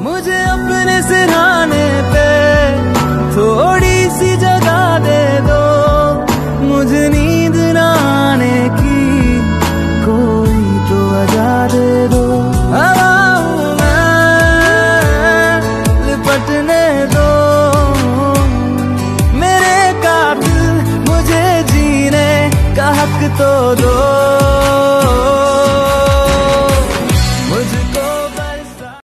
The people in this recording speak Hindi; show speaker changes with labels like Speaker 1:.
Speaker 1: मुझे अपने सिरहाने पे थोड़ी सी जगह दे दो, मुझे नींद ना आने की कोई तो वजह दे दो। हवा हूँ मैं, लिपटने दो मेरे कातिल, मुझे जीने का हक तो दो।